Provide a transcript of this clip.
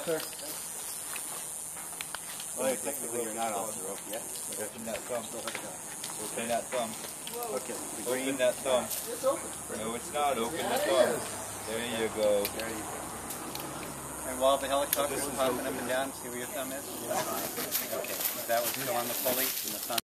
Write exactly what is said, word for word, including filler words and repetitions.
sir. Well, technically you're not off the rope yet. Open that thumb. Still hooked on. Open that thumb. Okay. The Open green. that thumb. It's open. No, it's not. Open Yeah, the it thumb. is. There you go. There you go. And while the helicopter's popping up and down, see where your thumb is? Okay, that was still on the pulley and the thumb.